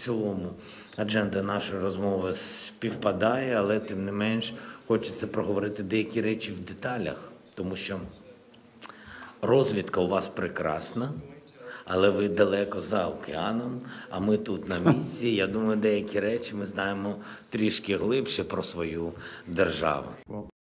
цілому адженда нашої розмови співпадає, але тим не менш хочеться проговорити деякі речі в деталях, тому що розвідка у вас прекрасна, але ви далеко за океаном, а ми тут на місці. Я думаю, деякі речі ми знаємо трішки глибше про свою державу.